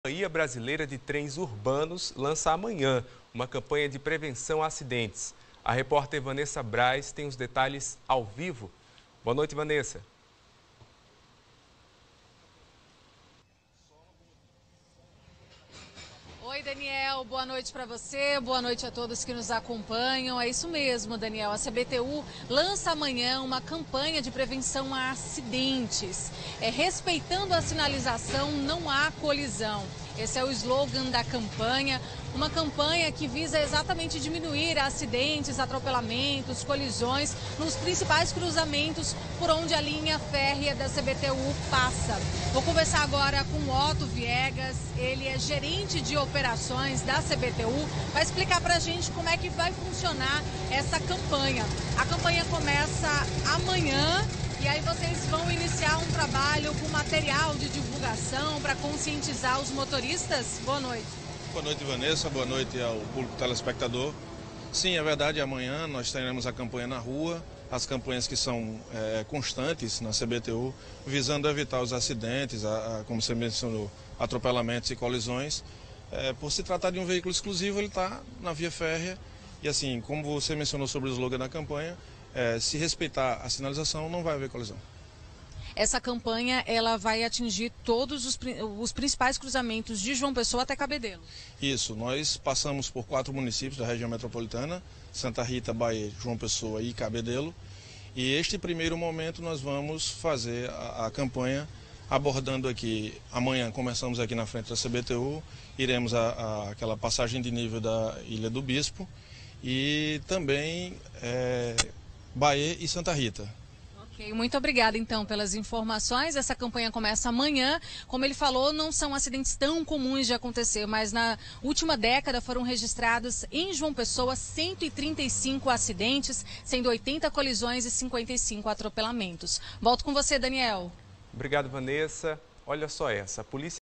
A Companhia Brasileira de Trens Urbanos lança amanhã uma campanha de prevenção a acidentes. A repórter Vanessa Braz tem os detalhes ao vivo. Boa noite, Vanessa. Oi, Daniel. Boa noite para você, boa noite a todos que nos acompanham. É isso mesmo, Daniel. A CBTU lança amanhã uma campanha de prevenção a acidentes. Respeitando a sinalização, não há colisão. Esse é o slogan da campanha, uma campanha que visa exatamente diminuir acidentes, atropelamentos, colisões nos principais cruzamentos por onde a linha férrea da CBTU passa. Vou conversar agora com o Otto Viegas, ele é gerente de operações da CBTU, vai explicar para a gente como é que vai funcionar essa campanha. A campanha começa amanhã. E aí vocês vão iniciar um trabalho com material de divulgação para conscientizar os motoristas? Boa noite. Boa noite, Vanessa. Boa noite ao público telespectador. Sim, é verdade, amanhã nós teremos a campanha na rua, as campanhas que são constantes na CBTU, visando evitar os acidentes, como você mencionou, atropelamentos e colisões. Por se tratar de um veículo exclusivo, ele está na via férrea e assim, como você mencionou sobre o slogan da campanha, se respeitar a sinalização, não vai haver colisão. Essa campanha ela vai atingir todos os principais cruzamentos de João Pessoa até Cabedelo. Isso, nós passamos por 4 municípios da região metropolitana, Santa Rita, Bahia, João Pessoa e Cabedelo. E este primeiro momento nós vamos fazer a campanha abordando aqui, amanhã começamos aqui na frente da CBTU, iremos aquela passagem de nível da Ilha do Bispo e também Bahia e Santa Rita. Ok, muito obrigada então pelas informações. Essa campanha começa amanhã. Como ele falou, não são acidentes tão comuns de acontecer, mas na última década foram registrados em João Pessoa 135 acidentes, sendo 80 colisões e 55 atropelamentos. Volto com você, Daniel. Obrigado, Vanessa. Olha só essa. A polícia